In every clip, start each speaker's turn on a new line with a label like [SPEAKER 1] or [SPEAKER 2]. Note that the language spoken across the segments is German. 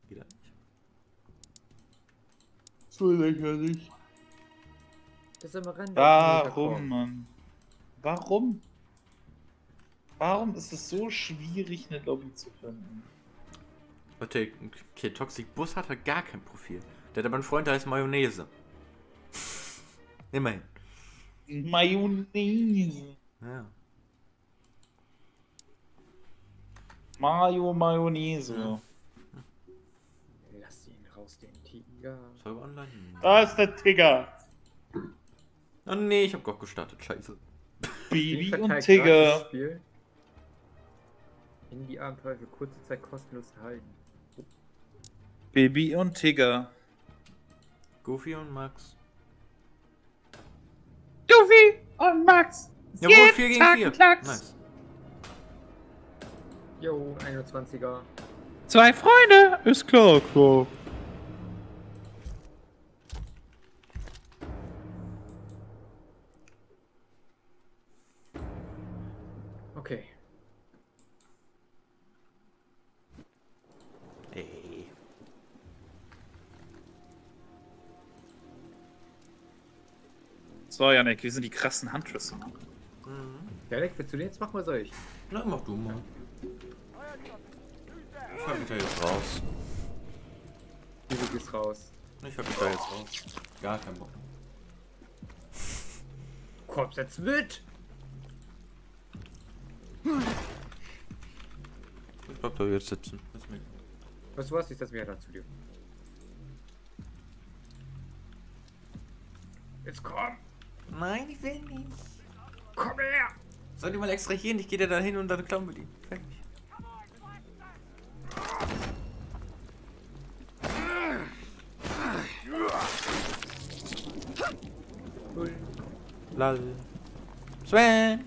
[SPEAKER 1] Geht das nicht?
[SPEAKER 2] So lächerlich.
[SPEAKER 3] Das ist immer rennen.
[SPEAKER 2] Warum, Mann? Warum? Warum ist es so schwierig, eine Lobby zu finden?
[SPEAKER 1] Leute, okay, Toxic Bus hat halt gar kein Profil. Der hat aber einen Freund, der heißt Mayonnaise. Immerhin.
[SPEAKER 2] Mayonnaise.
[SPEAKER 1] Ja.
[SPEAKER 2] Mayonnaise.
[SPEAKER 1] Ja.
[SPEAKER 3] Lass ihn raus, den Tiger.
[SPEAKER 1] Server online?
[SPEAKER 2] Da ist der Tigger.
[SPEAKER 1] Oh nee, ich hab Gott gestartet. Scheiße.
[SPEAKER 2] Baby und
[SPEAKER 3] Verteilt
[SPEAKER 2] Tigger.
[SPEAKER 3] gratis Spiel. Indie-Abenteuer für kurze Zeit kostenlos erhalten.
[SPEAKER 2] Baby und Tigger.
[SPEAKER 1] Goofy und Max.
[SPEAKER 2] Goofy und Max.
[SPEAKER 1] Jawohl, 4 gegen 4. Nice.
[SPEAKER 3] Jo, 21er.
[SPEAKER 2] 2 Freunde. Ist klar, klar.
[SPEAKER 3] Okay.
[SPEAKER 1] Ey.
[SPEAKER 2] So, Janik, wir sind die krassen Huntress.
[SPEAKER 3] Derek, willst du den jetzt machen oder soll ich?
[SPEAKER 1] Na, mach du mal. Ich hab mich da jetzt raus.
[SPEAKER 3] Wie du gehst raus?
[SPEAKER 1] Ich hab mich da jetzt raus. Gar kein Bock.
[SPEAKER 3] Komm, setz mit!
[SPEAKER 1] Ich bleib da jetzt sitzen. Ist mir...
[SPEAKER 3] Weißt du was? Ich setz mich ja da zu dir. Jetzt komm!
[SPEAKER 1] Nein, ich will nicht.
[SPEAKER 3] Komm her!
[SPEAKER 1] Soll die mal extrahieren? Ich geh dir da hin und dann klauen wir die. Fertig.
[SPEAKER 3] Cool.
[SPEAKER 1] Lol. Sven!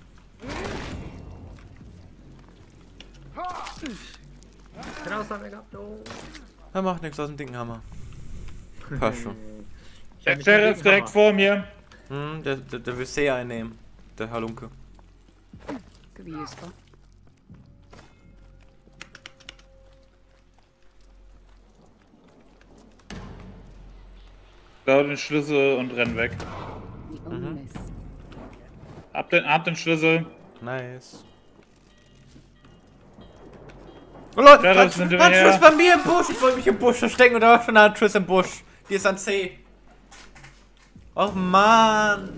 [SPEAKER 3] Keine Aussage gehabt, oh.
[SPEAKER 1] Er macht nichts aus dem dicken Hammer. Passt schon.
[SPEAKER 2] Der Sheriff direkt vor mir.
[SPEAKER 1] Der will sehr einnehmen. Der Halunke.
[SPEAKER 4] Could be useful.
[SPEAKER 2] Klau den Schlüssel und renn weg.
[SPEAKER 4] The onus.
[SPEAKER 2] Hab den Schlüssel.
[SPEAKER 1] Nice. Oh Leute,
[SPEAKER 2] Sheriff sind
[SPEAKER 1] Huntress
[SPEAKER 2] hinterher.
[SPEAKER 1] bei mir im Busch. Ich wollte mich im Busch verstecken und da war schon eine Huntress im Busch. Die ist an C. Och man.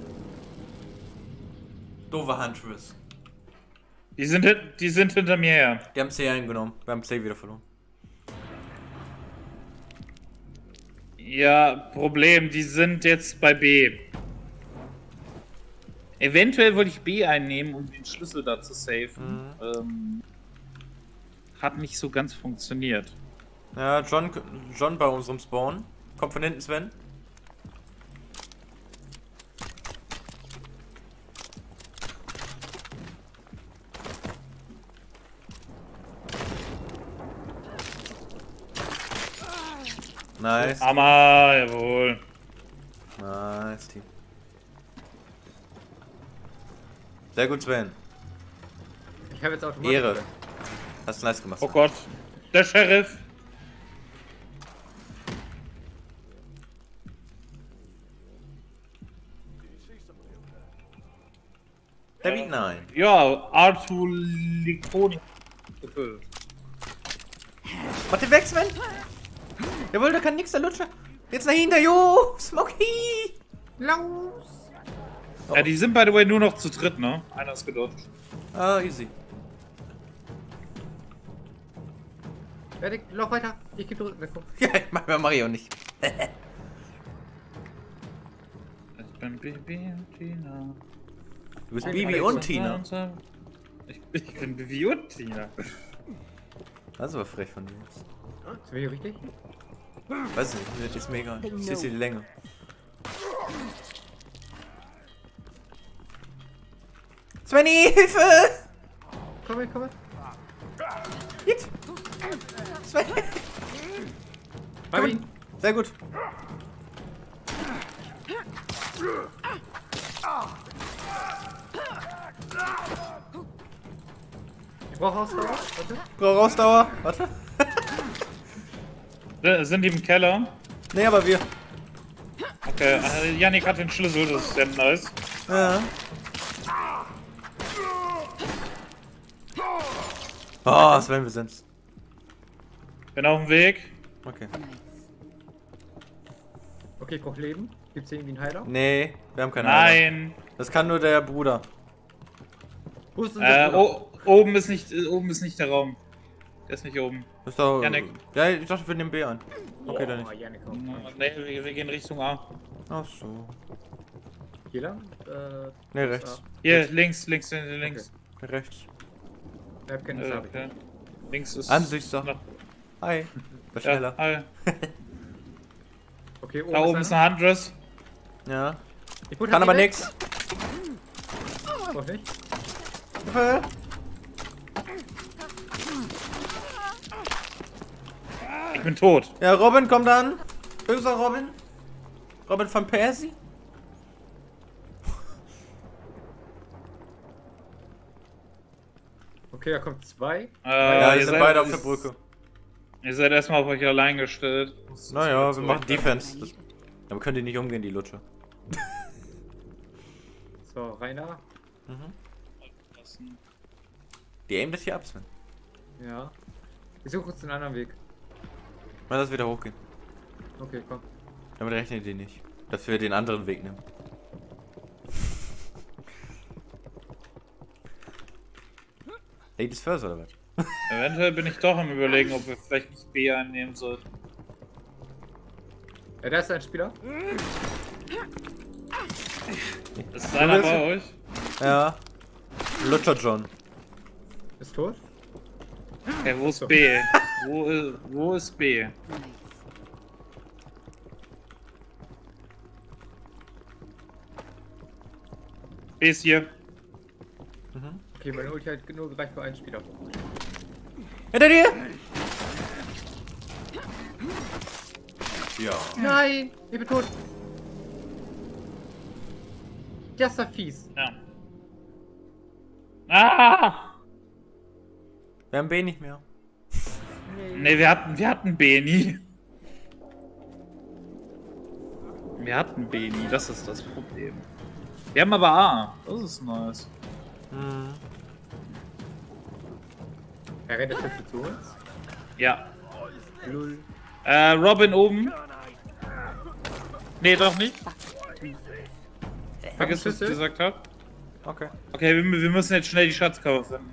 [SPEAKER 1] Doofe Huntress.
[SPEAKER 2] Die sind hinter mir her.
[SPEAKER 1] Die haben C eingenommen. Wir haben C wieder verloren.
[SPEAKER 2] Ja, Problem, die sind jetzt bei B. Eventuell wollte ich B einnehmen, um den Schlüssel da zu safen. Hat nicht so ganz funktioniert.
[SPEAKER 1] Ja, John bei unserem Spawn. Kommt von hinten, Sven. Nice.
[SPEAKER 2] Hammer, jawohl.
[SPEAKER 1] Nice, Team. Sehr gut, Sven.
[SPEAKER 3] Ich habe jetzt automatisch.
[SPEAKER 1] Ehre. Hast du nice gemacht.
[SPEAKER 2] Oh
[SPEAKER 1] Sven.
[SPEAKER 2] Gott. Der Sheriff.
[SPEAKER 1] Der Beat 9.
[SPEAKER 2] Ja, Arthur Liconi gefüllt.
[SPEAKER 1] Warte weg, Sven! Jawohl, da kann nix, der Lutscher. Jetzt dahinter, jo! Smokey!
[SPEAKER 3] Los!
[SPEAKER 2] Ja, die sind by the way nur noch zu dritt, ne? Einer ist gedodged.
[SPEAKER 1] Ah, easy.
[SPEAKER 3] Derek, lauf weiter. Ich geb drücken. Guck.
[SPEAKER 1] Ja, mach ich auch nicht.
[SPEAKER 2] Ich bin Bibi und Tina.
[SPEAKER 1] Du bist Bibi und Tina.
[SPEAKER 2] Ich bin Bibi und Tina.
[SPEAKER 1] Das ist aber frech von dir.
[SPEAKER 3] Sind wir hier richtig?
[SPEAKER 1] Weiß nicht, ist mir egal. Ich sehe die Länge. Svenny, Hilfe!
[SPEAKER 3] Komm her, komm her.
[SPEAKER 1] Jetzt! Svenny!
[SPEAKER 3] Hab ihn.
[SPEAKER 1] Sehr gut.
[SPEAKER 3] Ich brauche Ausdauer. Warte.
[SPEAKER 1] Brauch Ausdauer. Warte.
[SPEAKER 2] Sind die im Keller?
[SPEAKER 1] Nee, aber wir.
[SPEAKER 2] Okay, Yannick hat den Schlüssel, das ist sehr nice.
[SPEAKER 1] Ja. Oh, Sven, wir sind's.
[SPEAKER 2] Bin auf dem Weg.
[SPEAKER 1] Okay.
[SPEAKER 4] Nice.
[SPEAKER 3] Okay, Koch Leben. Gibt's hier irgendwie einen Heiler?
[SPEAKER 1] Nee, wir haben keine Ahnung.
[SPEAKER 2] Nein.
[SPEAKER 1] Das kann nur der Bruder.
[SPEAKER 3] Wo ist unser Bruder?
[SPEAKER 2] Oben ist nicht der Raum. Der ist nicht oben.
[SPEAKER 1] Das ist doch...
[SPEAKER 2] Janik.
[SPEAKER 1] Ja, ich dachte, wir nehmen B an. Okay, dann
[SPEAKER 3] Oh,
[SPEAKER 1] nicht.
[SPEAKER 3] Janik, komm.
[SPEAKER 2] Nee, wir gehen Richtung A.
[SPEAKER 1] Ach so.
[SPEAKER 3] Hier lang?
[SPEAKER 1] Nee, rechts.
[SPEAKER 2] Hier, links.
[SPEAKER 1] Rechts.
[SPEAKER 3] Ich hab keine Sache.
[SPEAKER 2] Okay. Links ist...
[SPEAKER 1] Ansichtssache. Hi. War schneller.
[SPEAKER 2] Ja,
[SPEAKER 3] Okay,
[SPEAKER 2] da oben ist eine Huntress.
[SPEAKER 1] Ja.
[SPEAKER 3] Ich putte
[SPEAKER 1] Kann aber
[SPEAKER 3] die weg.
[SPEAKER 1] nix.
[SPEAKER 3] Doch nicht.
[SPEAKER 2] Ich bin tot.
[SPEAKER 1] Ja, Robin kommt an. Böser Robin. Robin van Persie.
[SPEAKER 3] Okay, da kommt 2.
[SPEAKER 1] Ja,
[SPEAKER 2] ihr
[SPEAKER 1] ihr seid
[SPEAKER 2] seid-
[SPEAKER 1] beide auf der Brücke.
[SPEAKER 2] Ihr seid erstmal auf euch allein gestellt.
[SPEAKER 1] Naja, wir machen Defense. Das, aber können die nicht umgehen, die Lutsche.
[SPEAKER 3] So, Rainer.
[SPEAKER 1] Die aimen das hier ab, Sven.
[SPEAKER 3] Ja. Ich suche uns einen anderen Weg.
[SPEAKER 1] Mal das wieder hochgehen.
[SPEAKER 3] Okay, komm.
[SPEAKER 1] Damit rechnen die nicht. Dass wir den anderen Weg nehmen. Ladies first oder was?
[SPEAKER 2] Eventuell bin ich doch am Überlegen, ob wir vielleicht nicht B einnehmen sollten.
[SPEAKER 3] Ja, da ist ein Spieler.
[SPEAKER 2] Ist einer bei euch?
[SPEAKER 1] Ja. Lutscher John.
[SPEAKER 3] Ist tot.
[SPEAKER 2] Okay, wo ist B? Wo ist B?
[SPEAKER 4] Nice.
[SPEAKER 2] B ist hier.
[SPEAKER 3] Okay, meine Ulti hat nur gereicht für einen Spieler.
[SPEAKER 1] Hinter dir! Ja.
[SPEAKER 3] Nein! Ich bin tot! Das ist ja fies.
[SPEAKER 2] Ja. Ah!
[SPEAKER 1] Wir haben B nicht mehr.
[SPEAKER 2] Ne, wir hatten B nie. Wir hatten B nie, das ist das Problem. Wir haben aber A. Das ist nice.
[SPEAKER 1] Hm.
[SPEAKER 3] Er rennt jetzt zu uns.
[SPEAKER 2] Ja.
[SPEAKER 3] Lull.
[SPEAKER 2] Robin oben. Nee, doch nicht. Vergiss, was ich
[SPEAKER 3] Schlüssel?
[SPEAKER 2] gesagt habe.
[SPEAKER 1] Okay.
[SPEAKER 2] Okay, wir müssen jetzt schnell die Schatzkammer finden.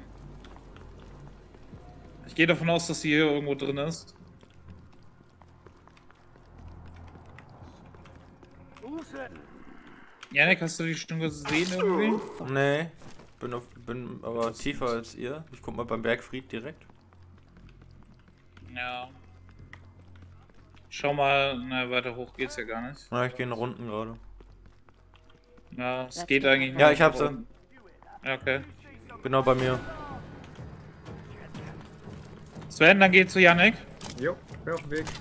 [SPEAKER 2] Ich gehe davon aus, dass sie hier irgendwo drin ist. Janik, hast du die schon gesehen irgendwie?
[SPEAKER 1] Nee. Bin aber tiefer als ihr. Ich guck mal beim Bergfried direkt.
[SPEAKER 2] Ja. Schau mal, na, weiter hoch geht's ja gar nicht.
[SPEAKER 1] Ja, ich gehe in Runden gerade.
[SPEAKER 2] Ja, es geht eigentlich
[SPEAKER 1] Ja, ich hab sie.
[SPEAKER 2] Ja, okay.
[SPEAKER 1] Genau bei mir.
[SPEAKER 2] Sven, dann geh zu Janik.
[SPEAKER 3] Jo, bin auf dem Weg.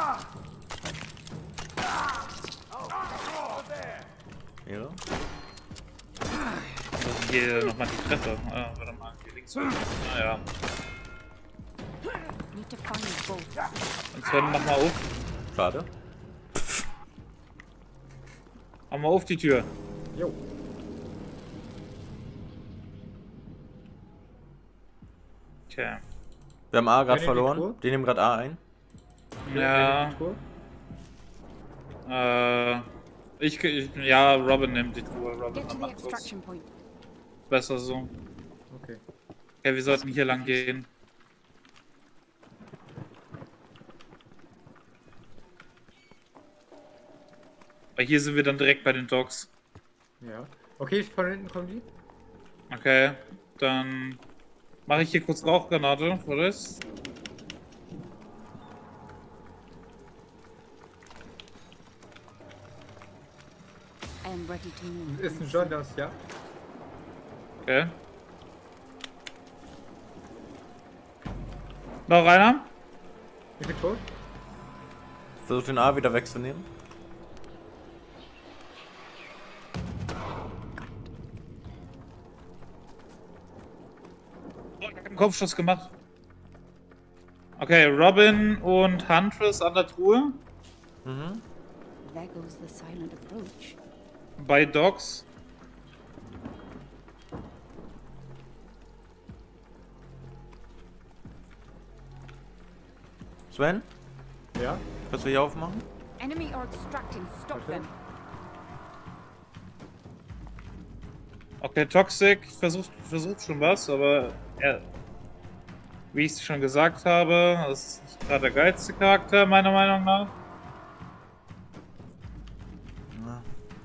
[SPEAKER 1] Ja.
[SPEAKER 2] Hier nochmal die Treppe. Warte mal, hier links. Naja.
[SPEAKER 4] Need to find both.
[SPEAKER 2] Und Sven, mach mal auf.
[SPEAKER 1] Schade.
[SPEAKER 2] Mach mal auf die Tür.
[SPEAKER 3] Jo.
[SPEAKER 2] Okay.
[SPEAKER 1] Wir haben A gerade
[SPEAKER 3] Keine
[SPEAKER 1] verloren.
[SPEAKER 3] Tour?
[SPEAKER 1] Die nehmen gerade A ein.
[SPEAKER 2] Ja. Ja, Robin nimmt die Tour. Robin
[SPEAKER 4] Get to the
[SPEAKER 2] macht das.
[SPEAKER 4] extraction point.
[SPEAKER 2] Besser so.
[SPEAKER 3] Okay.
[SPEAKER 2] Okay, wir sollten hier lang gehen. Weil hier sind wir dann direkt bei den Docks.
[SPEAKER 3] Ja. Okay, von hinten kommen die.
[SPEAKER 2] Okay, dann mache ich hier kurz Rauchgranate, oder ist?
[SPEAKER 4] I am ready to move.
[SPEAKER 3] Ist ein John das, ja?
[SPEAKER 2] Okay. Noch einer?
[SPEAKER 3] Ich bin tot.
[SPEAKER 1] Versuch den A wieder wegzunehmen.
[SPEAKER 2] Oh, ich hab einen Kopfschuss gemacht. Okay, Robin und Huntress an der Truhe.
[SPEAKER 1] Mhm.
[SPEAKER 4] There goes the silent approach.
[SPEAKER 2] Bei Docs.
[SPEAKER 1] Sven,
[SPEAKER 3] Ja?
[SPEAKER 1] kannst du hier aufmachen?
[SPEAKER 4] Enemy are extracting. Stop
[SPEAKER 3] Okay.
[SPEAKER 4] them.
[SPEAKER 2] Okay, Toxic versucht schon was, aber er, wie ich es schon gesagt habe, das ist nicht gerade der geilste Charakter, meiner Meinung nach.
[SPEAKER 1] Ja.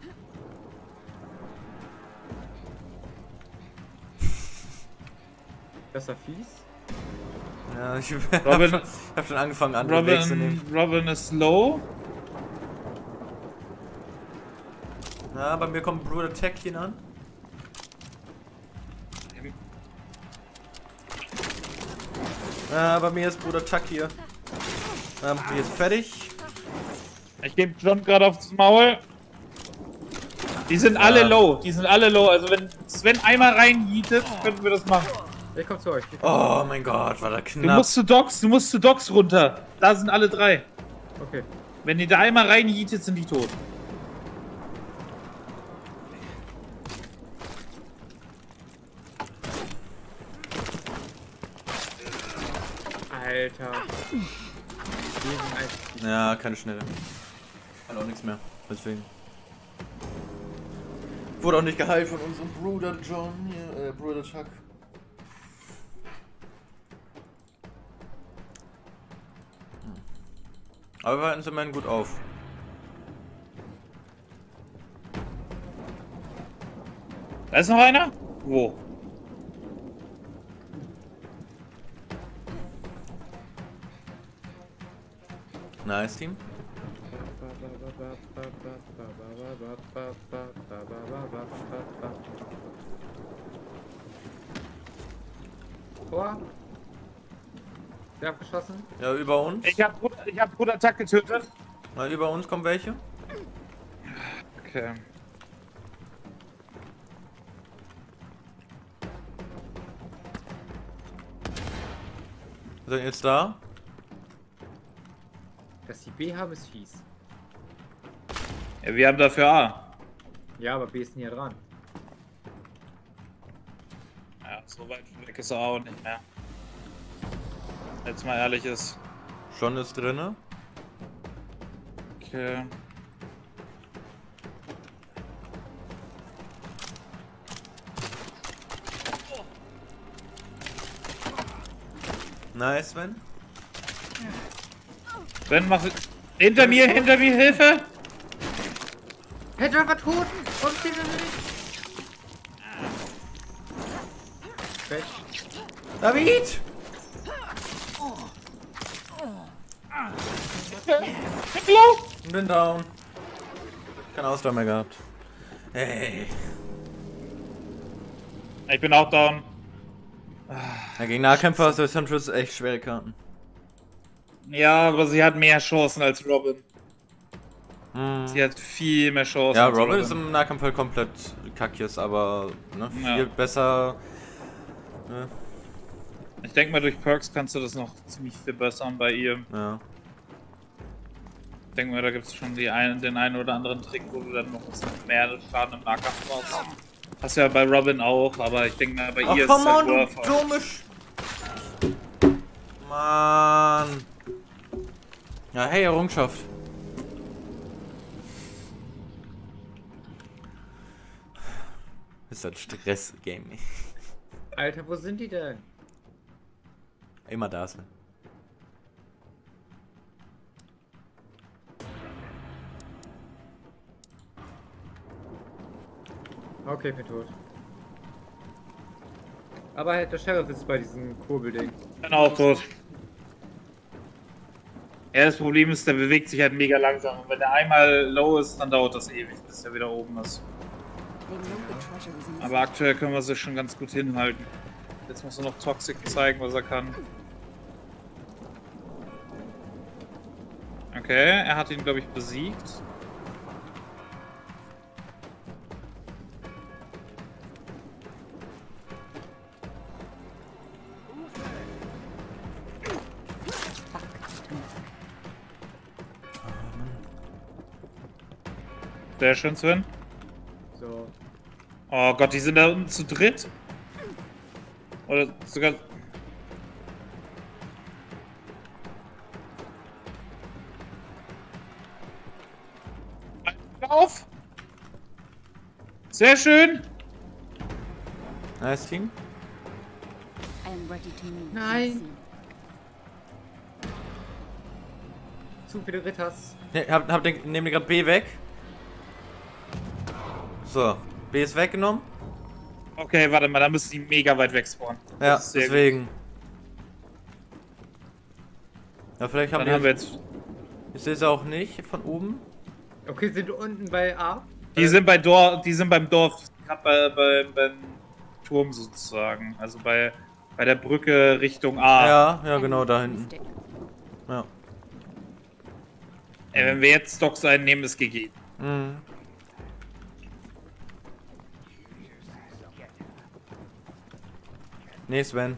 [SPEAKER 3] Besser fies.
[SPEAKER 1] Ja, ich
[SPEAKER 2] Robin-
[SPEAKER 1] hab schon angefangen, andere Wege zu nehmen.
[SPEAKER 2] Robin ist low.
[SPEAKER 1] Ja, bei mir kommt Bruder Tech hier an. Ja, bei mir ist Bruder Tuck hier. Hier ist fertig.
[SPEAKER 2] Ich gebe John gerade aufs Maul. Die sind alle low. Die sind alle low. Also wenn Sven einmal reinjietet, könnten wir das machen.
[SPEAKER 3] Ich komm zu euch.
[SPEAKER 1] Oh mein Gott, war da
[SPEAKER 2] Du
[SPEAKER 1] knapp.
[SPEAKER 2] musst zu Docs runter. Da sind alle drei.
[SPEAKER 3] Okay.
[SPEAKER 2] Wenn die da einmal reinjietet, sind die tot.
[SPEAKER 3] Alter. Gegen ein Team.
[SPEAKER 1] Ja, keine Schnelle. Kann auch nichts mehr. Deswegen. Wurde auch nicht geheilt von unserem Bruder John hier, Bruder Chuck. Aber wir halten sie immerhin gut auf.
[SPEAKER 2] Da ist noch einer? Wo?
[SPEAKER 1] Nice, Team.
[SPEAKER 3] Tor. Wer abgeschossen?
[SPEAKER 1] Ja, über uns.
[SPEAKER 2] Ich hab Bruder Attack getötet.
[SPEAKER 1] Na, über uns kommen welche.
[SPEAKER 2] Okay.
[SPEAKER 1] Sind jetzt da?
[SPEAKER 3] Dass die B haben ist fies.
[SPEAKER 2] Ja, wir haben dafür A.
[SPEAKER 3] Ja, aber B ist näher dran.
[SPEAKER 2] Ja, so weit weg ist er auch nicht mehr. Jetzt mal ehrlich ist.
[SPEAKER 1] Schon ist drinne.
[SPEAKER 2] Okay.
[SPEAKER 1] Nice, Sven.
[SPEAKER 2] Sven, mach. Hinter mir, Hilfe!
[SPEAKER 3] Hey, John war tot! Und steht er nicht? Weg.
[SPEAKER 1] David! Bin down. Keine Ausdauer mehr gehabt. Hey.
[SPEAKER 2] Ich bin auch down.
[SPEAKER 1] Ja, gegen Nahkämpfer ist der Huntress echt schwere Karten.
[SPEAKER 2] Ja, aber sie hat mehr Chancen als Robin.
[SPEAKER 1] Hm.
[SPEAKER 2] Sie hat viel mehr Chancen.
[SPEAKER 1] Ja,
[SPEAKER 2] als
[SPEAKER 1] Robin ist im Nahkampf halt komplett kackjes, aber ne, viel besser. Ne?
[SPEAKER 2] Ich denke mal, durch Perks kannst du das noch ziemlich verbessern bei ihr.
[SPEAKER 1] Ja.
[SPEAKER 2] Ich denke mal, da gibt es schon den einen oder anderen Trick, wo du dann noch ein bisschen mehr Schaden im Nahkampf machst. Hast ja bei Robin auch, aber ich denke mal, bei
[SPEAKER 1] Ach,
[SPEAKER 2] ihr ist es
[SPEAKER 1] come
[SPEAKER 2] halt
[SPEAKER 1] on, du
[SPEAKER 2] worth it.
[SPEAKER 1] dummisch. Mann. Ja, hey, Errungenschaft. Ist das Stress-Game.
[SPEAKER 3] Alter, wo sind die denn?
[SPEAKER 1] Immer da sind.
[SPEAKER 3] Okay, ich bin tot. Aber halt, der Sheriff ist bei diesem Kurbelding.
[SPEAKER 2] Bin auch tot. Ja, das Problem ist, der bewegt sich halt mega langsam. Und wenn der einmal low ist, dann dauert das ewig, bis der wieder oben ist.
[SPEAKER 4] They know the treasure is in the
[SPEAKER 2] Aber aktuell können wir sie schon ganz gut hinhalten. Jetzt muss er noch Toxic zeigen, was er kann. Okay, er hat ihn, glaube ich, besiegt. Sehr schön, Sven.
[SPEAKER 3] So.
[SPEAKER 2] Oh Gott, die sind da unten zu dritt. Oder sogar... Auf! Sehr schön!
[SPEAKER 1] Nice Team.
[SPEAKER 4] I am ready to move.
[SPEAKER 3] Nein. Zu viele Ritters.
[SPEAKER 1] Ne, nehm den gerade B weg. So, B ist weggenommen.
[SPEAKER 2] Okay, warte mal, da müssen die mega weit weg spawnen.
[SPEAKER 1] Ja,
[SPEAKER 2] Das ist sehr
[SPEAKER 1] deswegen. Ja, vielleicht
[SPEAKER 2] gut.
[SPEAKER 1] haben
[SPEAKER 2] Dann haben wir
[SPEAKER 1] wir
[SPEAKER 2] jetzt...
[SPEAKER 1] Ich sehe sie auch nicht von oben.
[SPEAKER 3] Okay, sind unten bei A.
[SPEAKER 2] Die sind beim Dorf, gerade beim Turm sozusagen. Also bei der Brücke Richtung A.
[SPEAKER 1] Ja, genau da hinten.
[SPEAKER 4] Stick.
[SPEAKER 1] Ja.
[SPEAKER 2] Ey, wenn wir jetzt Stocks einnehmen, ist GG.
[SPEAKER 1] Mhm. Nee, Sven.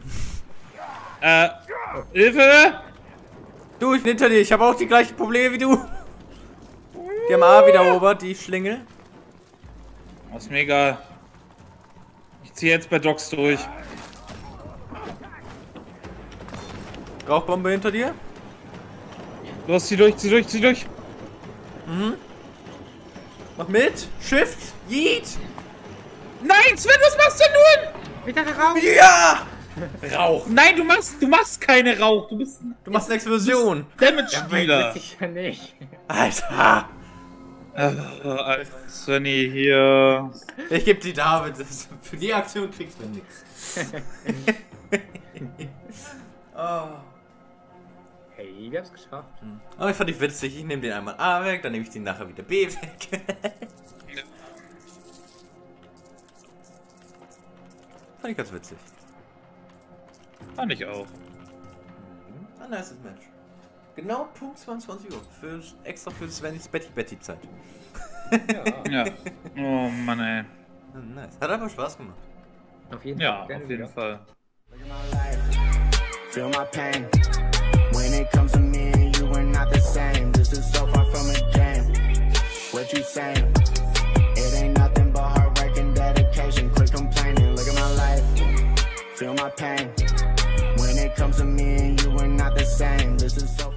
[SPEAKER 2] Hilfe!
[SPEAKER 1] Du, ich bin hinter dir. Ich habe auch die gleichen Probleme wie du. Die haben A wieder erobert, die Schlingel.
[SPEAKER 2] Oh, ist mir egal. Ich ziehe jetzt bei Docs durch.
[SPEAKER 1] Rauchbombe hinter dir.
[SPEAKER 2] Los, zieh durch, zieh durch, zieh durch.
[SPEAKER 1] Mach mit. Shift. Yeet.
[SPEAKER 2] Nein, Sven, was machst denn du?
[SPEAKER 3] Wieder der Raum.
[SPEAKER 1] Ja. Rauch.
[SPEAKER 2] Nein, du machst keine Rauch. Du bist ein
[SPEAKER 1] Du machst eine Explosion.
[SPEAKER 2] Damage-Spieler.
[SPEAKER 3] Weiß ich ja nicht.
[SPEAKER 1] Alter.
[SPEAKER 2] Svenny hier.
[SPEAKER 1] Ich geb die David. Für die Aktion kriegst du nichts. Oh.
[SPEAKER 3] Hey, wir haben's geschafft.
[SPEAKER 1] Aber ich fand die witzig. Ich nehme den einmal A weg, dann nehme ich den nachher wieder B weg. Fand ich ganz witzig.
[SPEAKER 2] Fand ich auch.
[SPEAKER 1] Ein nice Match. Genau Punkt 22 Uhr. Extra für Svennys Betty-Betty-Zeit.
[SPEAKER 2] Ja. Oh Mann, ey.
[SPEAKER 1] Nice. Hat aber Spaß gemacht.
[SPEAKER 3] Auf jeden
[SPEAKER 2] Ja,
[SPEAKER 3] Fall. Gerne
[SPEAKER 2] auf jeden
[SPEAKER 3] wieder.
[SPEAKER 2] Fall.
[SPEAKER 5] Feel my pain. When it comes to me and you, we're not the same. This is so far from a game. What you saying? It ain't nothing but hard work and dedication. Quit complaining. Look at my life. Feel my pain. When it comes to me and you, we're not the same. This is so